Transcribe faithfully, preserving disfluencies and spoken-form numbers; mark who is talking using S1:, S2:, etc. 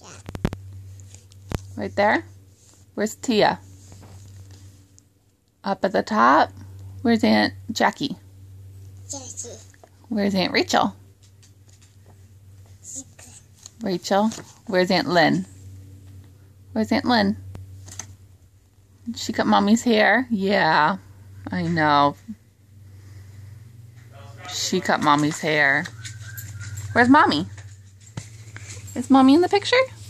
S1: Right there? Where's Tia? Up at the top? Where's Aunt Jackie?
S2: Jackie.
S1: Where's Aunt Rachel? Rachel. Where's Aunt Lynn? Where's Aunt Lynn? Did she cut Mommy's hair? Yeah, I know. She cut Mommy's hair. Where's Mommy? Is Mommy in the picture?